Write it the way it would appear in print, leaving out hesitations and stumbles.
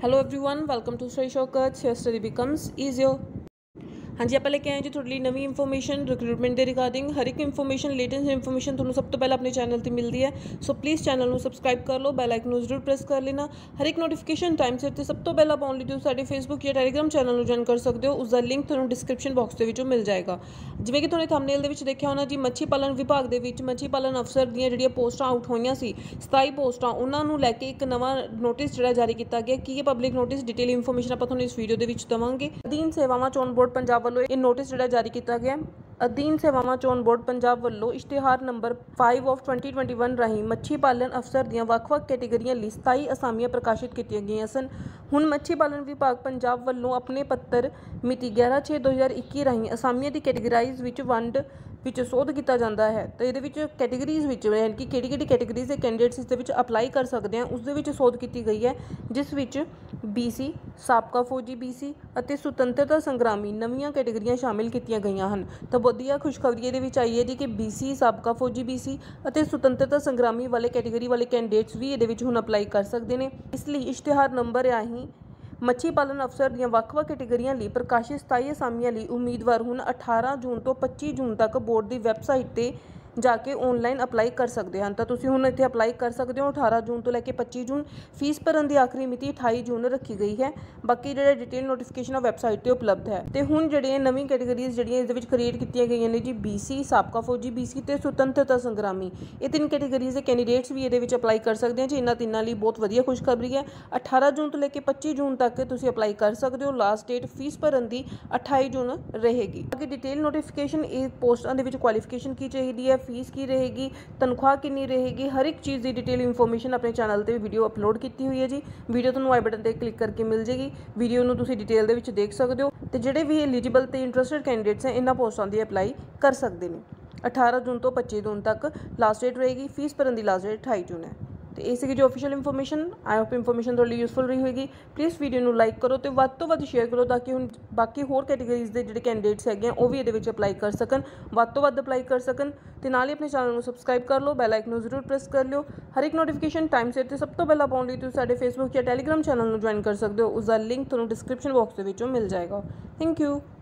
Hello everyone, welcome to study shortcuts. Your study becomes easier. हाँ जी, आप लेके आए जी थोड़ी ਲਈ ਨਵੀਂ ਇਨਫੋਰਮੇਸ਼ਨ ਰਿਕਰੂਟਮੈਂਟ ਦੇ ਰਿਗਾਰਡਿੰਗ। ਹਰ ਇੱਕ ਇਨਫੋਰਮੇਸ਼ਨ ਲੇਟੈਸਟ ਇਨਫੋਰਮੇਸ਼ਨ ਤੁਹਾਨੂੰ ਸਭ ਤੋਂ ਪਹਿਲਾਂ ਆਪਣੇ ਚੈਨਲ ਤੇ ਮਿਲਦੀ ਹੈ। ਸੋ ਪਲੀਜ਼ ਚੈਨਲ ਨੂੰ ਸਬਸਕ੍ਰਾਈਬ ਕਰ ਲਓ, ਬੈਲ ਆਈਕਨ ਨੂੰ ਜ਼ਰੂਰ ਪ੍ਰੈਸ ਕਰ ਲੈਣਾ। ਹਰ ਇੱਕ ਨੋਟੀਫਿਕੇਸ਼ਨ ਟਾਈਮ ਸਿਰ ਤੇ ਸਭ ਤੋਂ ਪਹਿਲਾਂ ਪਾਉਣ ਲਈ ਤੁਸੀਂ ਸਾਡੇ ਫੇਸਬੁੱਕ ਜਾਂ ਟੈਲੀਗ੍ਰਾਮ ਚੈਨਲ ਨੂੰ ਜੁਆਇਨ ਕਰ ਸਕਦੇ ਹੋ। ਉਸ ਦਾ ਲਿੰਕ ਤੁਹਾਨੂੰ ਡਿਸਕ੍ਰਿਪਸ਼ਨ ਬਾਕਸ ਦੇ ਵਿੱਚੋਂ ਮਿਲ ਜਾਏਗਾ। ਜਿਵੇਂ ਕਿ ਤੁਹਾਨੂੰ ਥੰਬਨੇਲ ਦੇ ਵਿੱਚ ਦੇਖਿਆ ਹੋਣਾ ਜੀ, ਮੱਛੀ ਪਾਲਣ ਵਿਭਾਗ ਦੇ ਵਿੱਚ ਮੱਛੀ ਪਾਲਣ ਅਫਸਰ ਦੀਆਂ ਜਿਹੜੀਆਂ ਪੋਸਟਾਂ ਆਊਟ ਹੋਈਆਂ ਸੀ 27 ਪੋਸਟਾਂ, ਉਹਨਾਂ ਨੂੰ ਲੈ ਕੇ ਇੱਕ ਨਵਾਂ ਨੋਟਿਸ ਜਿਹੜਾ ਜਾਰੀ ਕੀਤਾ ਗਿਆ। ਕੀ ਇਹ ਪਬਲਿਕ ਨੋਟਿਸ ਡਿਟੇਲ ਇਨਫੋਰਮੇਸ਼ਨ ਆਪਾਂ ਤੁਹਾਨੂੰ ਇਸ ਵੀਡੀਓ ਦੇ ਵਿੱਚ ਦੇਵਾਂਗੇ। ਅਧੀਨ ਸੇਵਾਵਾਂ ਚੋਣ ਬੋਰਡ ਪੰਜਾਬ ਵੱਲੋਂ ਇਹ ਨੋਟਿਸ ਜਿਹੜਾ ਜਾਰੀ ਕੀਤਾ ਗਿਆ। ਅਧੀਨ ਸੇਵਾਵਾਂ ਚੋਣ ਬੋਰਡ ਪੰਜਾਬ ਵੱਲੋਂ ਇਸ਼ਤਿਹਾਰ ਨੰਬਰ 5 ਆਫ 2021 ਰਾਹੀਂ ਮੱਛੀ ਪਾਲਣ ਅਫਸਰ ਦੀਆਂ ਵੱਖ-ਵੱਖ ਕੈਟੇਗਰੀਆਂ ਲਈ 27 ਅਸਾਮੀਆਂ ਪ੍ਰਕਾਸ਼ਿਤ ਕੀਤੀਆਂ ਗਈਆਂ ਸਨ। ਹੁਣ ਮੱਛੀ ਪਾਲਣ ਵਿਭਾਗ ਪੰਜਾਬ ਵੱਲੋਂ ਆਪਣੇ ਪੱਤਰ ਮਿਤੀ 11/6/2021 ਰਾਹੀਂ ਅਸਾਮੀਆਂ ਦੀ ਕੈਟੇਗਰਾਈਜ਼ ਵਿੱਚ ਵੰਡ ਵਿੱਚ ਸੋਧ ਕੀਤਾ ਜਾਂਦਾ ਹੈ। ਤਾਂ ਇਹਦੇ ਵਿੱਚ ਕੈਟੇਗਰੀਜ਼ ਵਿੱਚ ਯਾਨੀ ਕਿ ਕਿਹੜੀ ਕੈਟੇਗਰੀਜ਼ ਦੇ ਕੈਂਡੀਡੇਟਸ ਇਸ ਦੇ ਵਿੱਚ ਅਪਲਾਈ ਕਰ ਸਕਦੇ ਆ, ਉਸ ਦੇ ਵਿੱਚ ਸੋਧ ਕੀਤੀ ਗਈ ਹੈ, ਜਿਸ ਵਿੱਚ BC, ਸਾਬਕਾ ਫੌਜੀ BC ਅਤੇ ਸੁਤੰਤਰਤਾ ਸੰਗਰਾਮੀ ਨਵੀਆਂ ਕੈਟੇਗਰੀਆਂ ਸ਼ਾਮਿਲ ਕੀਤੀਆਂ ਗਈਆਂ ਹਨ। ਤਾਂ ਵਧੀਆ ਖੁਸ਼ਖਬਰੀ ਇਹਦੇ ਵਿੱਚ ਆਈ ਹੈ ਜੀ ਕਿ BC, ਸਾਬਕਾ ਫੌਜੀ BC ਅਤੇ ਸੁਤੰਤਰਤਾ ਸੰਗਰਾਮੀ ਵਾਲੇ ਕੈਟੇਗਰੀ ਵਾਲੇ ਕੈਂਡੀਡੇਟਸ ਵੀ ਇਹਦੇ ਵਿੱਚ ਹੁਣ ਅਪਲਾਈ ਕਰ ਸਕਦੇ ਨੇ। ਇਸ ਲਈ ਇਸ਼ਤਿਹਾਰ ਨੰਬਰ ਰਾਹੀਂ ਮੱਛੀ ਪਾਲਣ ਅਫਸਰ ਦੀਆਂ ਵੱਖ-ਵੱਖ ਕੈਟੇਗਰੀਆਂ ਲਈ ਪ੍ਰਕਾਸ਼ਿਤ 27 ਅਸਾਮੀਆਂ ਲਈ ਉਮੀਦਵਾਰ ਹੁਣ 18 ਜੂਨ ਤੋਂ 25 ਜੂਨ ਤੱਕ ਬੋਰਡ ਦੀ ਵੈਬਸਾਈਟ ਤੇ ਜਾ ਕੇ ਆਨਲਾਈਨ ਅਪਲਾਈ ਕਰ ਸਕਦੇ ਹਨ। ਤਾਂ ਤੁਸੀਂ ਹੁਣ ਇੱਥੇ ਅਪਲਾਈ ਕਰ ਸਕਦੇ ਹੋ 18 ਜੂਨ ਤੋਂ ਲੈ ਕੇ 25 ਜੂਨ। ਫੀਸ ਭਰਨ ਦੀ ਆਖਰੀ ਮਿਤੀ 28 ਜੂਨ ਰੱਖੀ ਗਈ ਹੈ। ਬਾਕੀ ਜਿਹੜੇ ਡਿਟੇਲ ਨੋਟੀਫਿਕੇਸ਼ਨ ਆ ਵੈਬਸਾਈਟ ਤੇ ਉਪਲਬਧ ਹੈ। ਤੇ ਹੁਣ ਜਿਹੜੀਆਂ ਨਵੀਂ ਕੈਟੇਗਰੀਜ਼ ਜਿਹੜੀਆਂ ਇਸ ਦੇ ਵਿੱਚ ਕ੍ਰੀਏਟ ਕੀਤੀਆਂ ਗਈਆਂ ਨੇ ਜੀ, BC, ਸਾਬਕਾ ਫੌਜੀ BC ਤੇ ਸੁਤੰਤਰਤਾ ਸੰਗਰਾਮੀ, ਇਹ ਤਿੰਨ ਕੈਟੇਗਰੀਜ਼ ਦੇ ਕੈਂਡੀਡੇਟਸ ਵੀ ਇਹਦੇ ਵਿੱਚ ਅਪਲਾਈ ਕਰ ਸਕਦੇ ਆ ਜੀ। ਇਹਨਾਂ ਤਿੰਨਾਂ ਲਈ ਬਹੁਤ ਵਧੀਆ ਖੁਸ਼ਖਬਰੀ ਹੈ। 18 ਜੂਨ ਤੋਂ ਲੈ ਕੇ 25 ਜੂਨ ਤੱਕ ਤੁਸੀਂ ਅਪਲਾਈ ਕਰ ਸਕਦੇ ਹੋ। ਲਾਸਟ ਡੇਟ ਫੀਸ ਭਰਨ ਦੀ 28 ਜੂਨ ਰਹੇਗੀ। ਬਾਕੀ ਡਿਟੇਲ ਨੋਟੀਫਿਕੇਸ਼ਨ ਇਹ ਪੋਸਟਾਂ ਦੇ ਵਿੱਚ ਕੁਆਲੀਫਿਕੇਸ਼ਨ ਕੀ ਚਾਹੀਦੀ ਹੈ, ਫੀਸ ਕੀ ਰਹੇਗੀ, ਤਨਖਾਹ ਕਿੰਨੀ ਰਹੇਗੀ, ਹਰ ਇੱਕ ਚੀਜ਼ ਦੀ ਡਿਟੇਲ ਇਨਫੋਰਮੇਸ਼ਨ ਆਪਣੇ ਚੈਨਲ ਤੇ ਵੀਡੀਓ ਅਪਲੋਡ ਕੀਤੀ ਹੋਈ ਹੈ ਜੀ। ਵੀਡੀਓ ਤੁਹਾਨੂੰ ਆਈ ਬਟਨ ਤੇ ਕਲਿੱਕ ਕਰਕੇ ਮਿਲ ਜੇਗੀ। ਵੀਡੀਓ ਨੂੰ ਤੁਸੀਂ ਡਿਟੇਲ ਦੇ ਵਿੱਚ ਦੇਖ ਸਕਦੇ ਹੋ ਤੇ ਜਿਹੜੇ ਵੀ ਐਲੀਜੀਬਲ ਤੇ ਇੰਟਰਸਟਿਡ ਕੈਂਡੀਡੇਟਸ ਹੈ ਇਹਨਾਂ ਪੋਸਟਾਂ ਦੀ ਅਪਲਾਈ ਕਰ ਸਕਦੇ ਨੇ। 18 ਜੂਨ ਤੋਂ 25 ਜੂਨ ਤੱਕ ਲਾਸਟ ਡੇਟ ਰਹੇਗੀ। ਫੀਸ ਭਰਨ ਦੀ ਲਾਸਟ ਡੇਟ 28 ਜੂਨ ਹੈ। ਤੇ ਇਹ ਸੀਗੀ ਜੋ official information. I hope information ਤੁਹਾਡੇ ਲਈ ਯੂਜ਼ਫੁਲ ਰਹੀ ਹੋਏਗੀ। ਪਲੀਜ਼ ਵੀਡੀਓ ਨੂੰ ਲਾਈਕ ਕਰੋ ਤੇ ਵੱਧ ਤੋਂ ਵੱਧ ਸ਼ੇਅਰ ਕਰੋ ਤਾਂ ਕਿ ਹੁਣ ਬਾਕੀ ਹੋਰ ਕੈਟੇਗਰੀਜ਼ ਦੇ ਜਿਹੜੇ ਕੈਂਡੀਡੇਟਸ ਹੈਗੇ ਆ ਉਹ ਵੀ ਇਹਦੇ ਵਿੱਚ ਅਪਲਾਈ ਕਰ ਸਕਣ, ਵੱਧ ਤੋਂ ਵੱਧ ਅਪਲਾਈ ਕਰ ਸਕਣ। ਤੇ ਨਾਲ ਹੀ ਆਪਣੇ ਚੈਨਲ ਨੂੰ ਸਬਸਕ੍ਰਾਈਬ ਕਰ ਲਓ, ਬੈਲ ਆਈਕਨ ਨੂੰ ਜ਼ਰੂਰ ਪ੍ਰੈਸ ਕਰ ਲਿਓ। ਹਰ ਇੱਕ ਨੋਟੀਫਿਕੇਸ਼ਨ ਟਾਈਮ ਸਿਰ ਤੇ ਸਭ ਤੋਂ ਪਹਿਲਾਂ ਪਾਉਣ ਲਈ ਤੁਸੀਂ ਸਾਡੇ ਫੇਸਬੁੱਕ ਜਾਂ ਟੈਲੀਗ੍ਰਾਮ ਚੈਨਲ ਨੂੰ ਜੁਆਇਨ ਕਰ ਸਕਦੇ ਹੋ। ਉਸ ਦਾ ਲਿੰਕ ਤੁਹਾਨੂੰ ਡਿਸਕ੍ਰਿਪਸ਼ਨ ਬਾਕਸ ਦੇ ਵਿੱਚੋਂ ਮਿਲ ਜਾਏਗਾ। Thank you.